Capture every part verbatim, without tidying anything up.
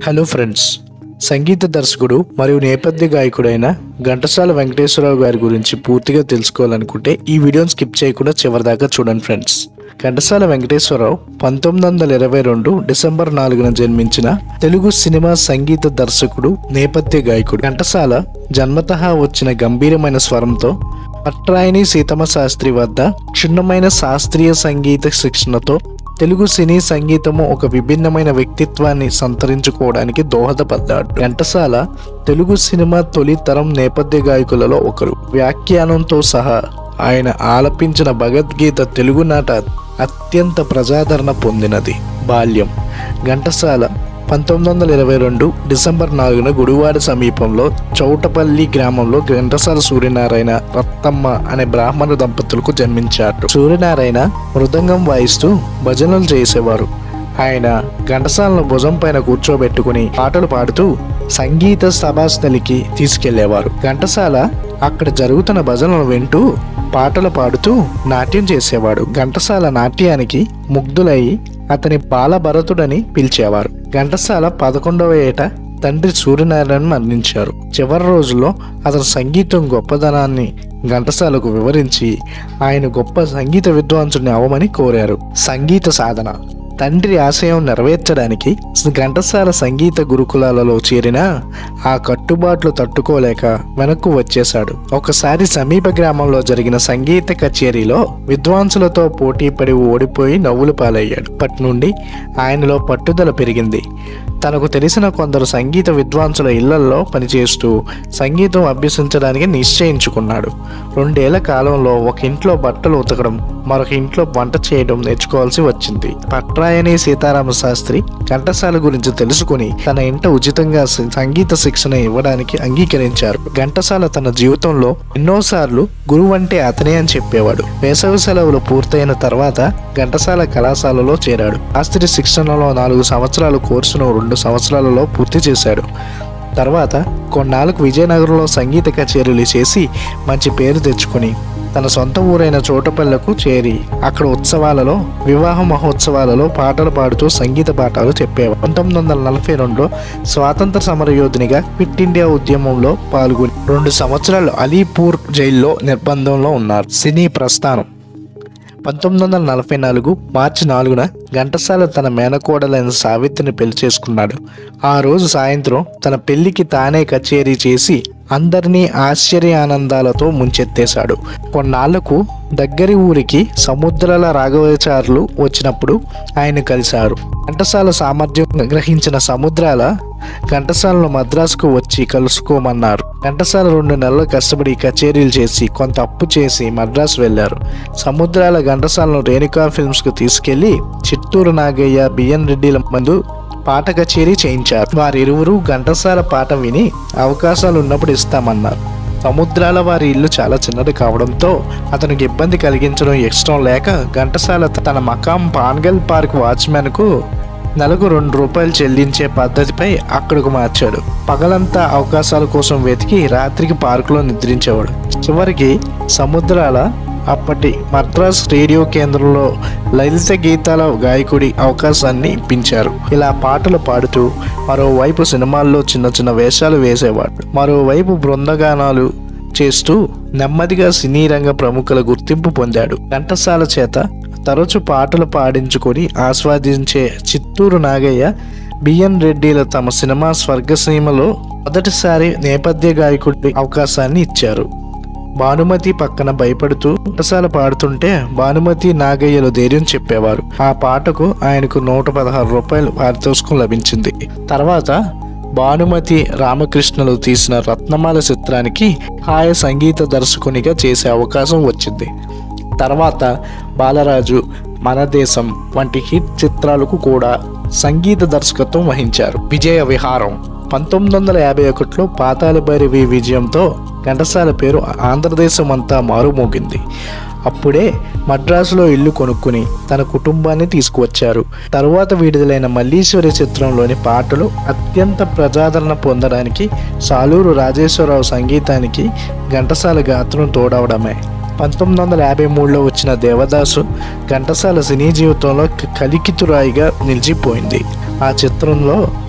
Hello friends, సంగీత దర్శకుడు మరియు నేపథ్య గాయకుడైన ఘంటసాల వెంకటేశ్వరరావు గారి గురించి పూర్తిగా తెలుసుకోవాలనుకుంటే ఈ వీడియోని స్కిప్ చేయకుండా చివరిదాకా చూడండి ఫ్రెండ్స్. ఘంటసాల వెంకటేశ్వరరావు పంతొమ్మిది వందల ఇరవై రెండు డిసెంబర్ నాలుగున జన్మించిన తెలుగు సినిమా సంగీత దర్శకుడు, నేపథ్య గాయకుడు. ఘంటసాల జన్మతః వచ్చిన గంభీరమైన స్వరంతో పట్రాయని సీతమ్మ శాస్త్రి వద్ద క్షుణ్ణమైన శాస్త్రీయ సంగీత శిక్షణతో తెలుగు సినీ సంగీతము ఒక విభిన్నమైన వ్యక్తిత్వాన్ని సంతరించుకోవడానికి దోహదపడ్డాడు. ఘంటసాల తెలుగు సినిమా తొలి తరం నేపథ్య గాయకులలో ఒకరు. వ్యాఖ్యానంతో సహా ఆయన ఆలపించిన భగవద్గీత తెలుగునాట అత్యంత ప్రజాదరణ పొందినది. బాల్యం. ఘంటసాల పంతొమ్మిది వందల ఇరవై రెండు డిసెంబర్ నాలుగున గుడివాడ సమీపంలో చౌటపల్లి గ్రామంలో ఘంటసాల సూర్యనారాయణ రత్తమ్మ అనే బ్రాహ్మణ దంపతులకు జన్మించారు. సూర్యనారాయణ మృదంగం వాయిస్తూ భజనలు చేసేవారు. ఆయన ఘంటసాలను భుజం పైన కూర్చోబెట్టుకుని పాటలు పాడుతూ సంగీత సభాస్థలికి తీసుకెళ్లేవారు. ఘంటసాల అక్కడ జరుగుతున్న భజనలు వింటూ పాటలు పాడుతూ నాట్యం చేసేవాడు. ఘంటసాల నాట్యానికి ముగ్ధులై అతని బాలభరతుడని పిలిచేవారు. ఘంటసాల పదకొండవ ఏట తండ్రి సూర్యనారాయణ మరణించారు. చివరి రోజుల్లో అతను సంగీతం గొప్పదనాన్ని ఘంటసాలకు వివరించి ఆయన గొప్ప సంగీత విద్వాంసుడిని అవమని కోరారు. సంగీత సాధన. తండ్రి ఆశయం నెరవేర్చడానికి ఘంటసాల సంగీత గురుకులాలలో చేరిన ఆ కట్టుబాట్లు తట్టుకోలేక వెనక్కు వచ్చేశాడు. ఒకసారి సమీప గ్రామంలో జరిగిన సంగీత కచేరీలో విద్వాంసులతో పోటీపడి ఓడిపోయి నవ్వులు పాలయ్యాడు. అప్పటి నుండి ఆయనలో పట్టుదల పెరిగింది. తనకు తెలిసిన కొందరు సంగీత విద్వాంసుల ఇళ్లల్లో పనిచేస్తూ సంగీతం అభ్యసించడానికి నిశ్చయించుకున్నాడు. రెండేళ్ల కాలంలో ఒక ఇంట్లో బట్టలు ఉతకడం, మరొక ఇంట్లో వంట చేయడం నేర్చుకోవాల్సి వచ్చింది. పట్రాయని సీతారామ శాస్త్రి ఘంటసాల గురించి తెలుసుకుని తన ఇంట ఉచితంగా సంగీత శిక్షణ ఇవ్వడానికి అంగీకరించారు. ఘంటసాల తన జీవితంలో ఎన్నోసార్లు గురువు అంటే అతనే అని చెప్పేవాడు. వేసవి సెలవులు పూర్తయిన తర్వాత ఘంటసాల కళాశాలలో చేరాడు. శాస్త్రి శిక్షణలో నాలుగు సంవత్సరాల కోర్సును రెండు సంవత్సరాలలో పూర్తి చేశాడు. తర్వాత కొన్నాళ్ళకు విజయనగరంలో సంగీత కచేరీలు చేసి మంచి పేరు తెచ్చుకుని తన సొంత ఊరైన చోటపల్లకు చేరి అక్కడ ఉత్సవాలలో, వివాహ మహోత్సవాలలో పాటలు పాడుతూ సంగీత పాఠాలు చెప్పేవారు. పంతొమ్మిది వందల నలభై రెండులో స్వాతంత్ర సమరయోధునిగా క్విట్ ఇండియా ఉద్యమంలో పాల్గొని రెండు సంవత్సరాలు అలీపూర్ జైల్లో నిర్బంధంలో ఉన్నారు. సినీ ప్రస్థానం. పంతొమ్మిది వందల నలభై నాలుగు మార్చి నాలుగున ఘంటసాల తన మేనకోడలైన సావిత్రిని పెళ్లి చేసుకున్నాడు. ఆ రోజు సాయంత్రం తన పెళ్లికి తానే కచేరీ చేసి అందరినీ ఆశ్చర్యానందాలతో ముంచెత్తేశాడు. కొన్నాళ్లకు దగ్గరి ఊరికి సముద్రాల రాఘవాచార్యులు వచ్చినప్పుడు ఆయన కలిశారు. ఘంటసాల సామర్థ్యం గ్రహించిన సముద్రాల ఘంటసాలను మద్రాసుకు వచ్చి కలుసుకోమన్నారు. ఘంటసాల రెండు నెలలు కష్టపడి కచేరీలు చేసి కొంత అప్పు చేసి మద్రాసు వెళ్లారు. సముద్రాల ఘంటసాలను రేణుకా ఫిల్మ్స్ కు తీసుకెళ్లి చిత్తూరు నాగయ్య, బిఎన్ రెడ్డిల ముందు పాట కచేరీ చేయించారు. వారిరువురు ఘంటసాల పాట విని అవకాశాలు ఉన్నప్పుడు ఇస్తామన్నారు. సముద్రాల వారి ఇల్లు చాలా చిన్నది కావడంతో అతనికి ఇబ్బంది కలిగించడం ఇష్టం లేక ఘంటసాల తన మకాం పాన్గల్ పార్క్ వాచ్మెన్ కు నెలకు రెండు రూపాయలు చెల్లించే పద్ధతిపై అక్కడకు మార్చాడు. పగలంతా అవకాశాల కోసం వెతికి రాత్రికి పార్కులో నిద్రించేవాడు. చివరికి సముద్రాల అప్పటి మద్రాస్ రేడియో కేంద్రంలో లలిత గీతాల గాయకుడి అవకాశాన్ని ఇప్పించారు. ఇలా పాటలు పాడుతూ మరోవైపు సినిమాల్లో చిన్న చిన్న వేషాలు వేసేవాడు. మరోవైపు బృందగానాలు చేస్తూ నెమ్మదిగా సినీ రంగ ప్రముఖుల గుర్తింపు పొందాడు. ఘంటసాల చేత తరచు పాటలు పాడించుకొని ఆస్వాదించే చిత్తూరు నాగయ్య, బిఎన్ రెడ్డిల తమ సినిమా స్వర్గసీమలో మొదటిసారి నేపథ్య గాయకుడి అవకాశాన్ని ఇచ్చారు. భానుమతి పక్కన భయపడుతూ ఘంటసాల పాడుతుంటే భానుమతి, నాగయ్యలు ధైర్యం చెప్పేవారు. ఆ పాటకు ఆయనకు నూట పదహారు రూపాయలు పారితోషికం లభించింది. తర్వాత భానుమతి రామకృష్ణలు తీసిన రత్నమాల చిత్రానికి హాయ సంగీత దర్శకునిగా చేసే అవకాశం వచ్చింది. తర్వాత బాలరాజు, మన దేశం వంటి హిట్ చిత్రాలకు కూడా సంగీత దర్శకత్వం వహించారు. విజయ విహారం. పంతొమ్మిది వందల యాభై ఒకటిలో పాతాళ భైరవి విజయంతో ఘంటసాల పేరు ఆంధ్రదేశం అంతా మారుమోగింది. అప్పుడే మద్రాసులో ఇల్లు కొనుక్కుని తన కుటుంబాన్ని తీసుకువచ్చారు. తరువాత విడుదలైన మల్లీశ్వరి చిత్రంలోని పాటలు అత్యంత ప్రజాదరణ పొందడానికి సాలూరు రాజేశ్వరరావు సంగీతానికి ఘంటసాల గాత్రం తోడవడమే. పంతొమ్మిది వందల యాభై మూడులో వచ్చిన దేవదాసు ఘంటసాల సినీ జీవితంలో కలికితురాయిగా నిలిచిపోయింది. ఆ చిత్రంలో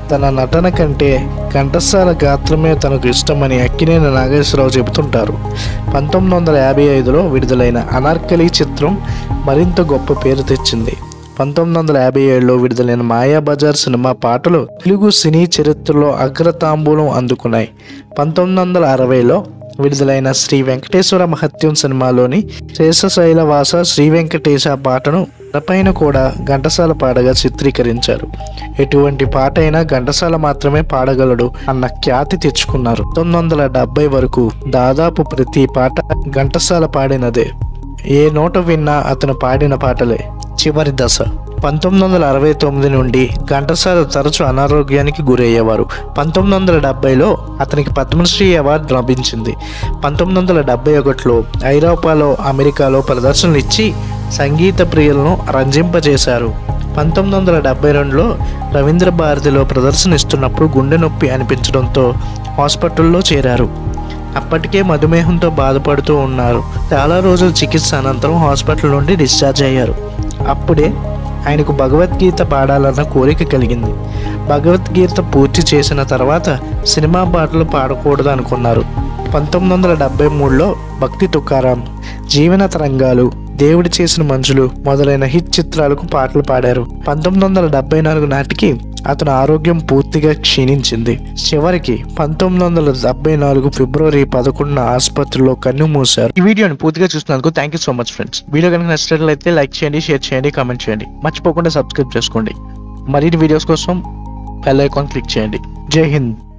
తన నటన కంటే ఘంటసాల గాత్రమే తనకు ఇష్టమని అక్కినేని నాగేశ్వరరావు చెబుతుంటారు. పంతొమ్మిది వందల యాభై ఐదులో విడుదలైన అనార్కలి చిత్రం మరింత గొప్ప పేరు తెచ్చింది. పంతొమ్మిది వందల యాభై ఏడులో విడుదలైన మాయాబజార్ సినిమా పాటలు తెలుగు సినీ చరిత్రలో అగ్రతాంబూలం అందుకున్నాయి. పంతొమ్మిది వందల అరవైలో విడుదలైన శ్రీ వెంకటేశ్వర మహత్యం సినిమాలోని శేషశైలవాస శ్రీ వెంకటేశ పాటను తెరపైన కూడా ఘంటసాల పాడగా చిత్రీకరించారు. ఎటువంటి పాట అయినా ఘంటసాల మాత్రమే పాడగలడు అన్న ఖ్యాతి తెచ్చుకున్నారు. పంతొమ్మిది వందల డెబ్బై వరకు దాదాపు ప్రతి పాట ఘంటసాల పాడినదే. ఏ నోట విన్నా అతను పాడిన పాటలే. చివరి దశ పంతొమ్మిది వందల అరవై తొమ్మిది నుండి ఘంటసాల తరచు అనారోగ్యానికి గురయ్యేవారు. పంతొమ్మిది వందల డెబ్బైలో అతనికి పద్మశ్రీ అవార్డు లభించింది. పంతొమ్మిది వందల డెబ్బై ఒకటిలో ఐరోపాలో అమెరికాలో ప్రదర్శనలు ఇచ్చి సంగీత ప్రియులను రంజింపజేశారు. పంతొమ్మిది వందల డెబ్బై రెండులో రవీంద్ర భారతిలో ప్రదర్శన ఇస్తున్నప్పుడు గుండె నొప్పి అనిపించడంతో హాస్పిటల్లో చేరారు. అప్పటికే మధుమేహంతో బాధపడుతూ ఉన్నారు. చాలా రోజుల చికిత్స అనంతరం హాస్పిటల్ నుండి డిశ్చార్జ్ అయ్యారు. అప్పుడే ఆయనకు భగవద్గీత పాడాలన్న కోరిక కలిగింది. భగవద్గీత పూర్తి చేసిన తర్వాత సినిమా పాటలు పాడకూడదు అనుకున్నారు. పంతొమ్మిది వందల డెబ్బై మూడులో భక్తి తుకారాం, జీవన తరంగాలు, దేవుడి చేసిన మనుషులు మొదలైన హిట్ చిత్రాలకు పాటలు పాడారు. పంతొమ్మిది వందల డెబ్బై నాలుగు నాటికి అతని ఆరోగ్యం పూర్తిగా క్షీణించింది. చివరికి పంతొమ్మిది వందల డెబ్బై నాలుగు ఫిబ్రవరి పదకొండున ఆసుపత్రిలో కన్ను మూశారు. ఈ వీడియోని పూర్తిగా చూసినందుకు thank you so much friends. Video కనుక నచ్చినట్లయితే లైక్ చేయండి, షేర్ చేయండి, కామెంట్ చేయండి. మర్చిపోకుండా సబ్స్క్రైబ్ చేసుకోండి. మరిన్ని వీడియోస్ కోసం బెల్ ఐకాన్ క్లిక్ చేయండి. జై హింద్.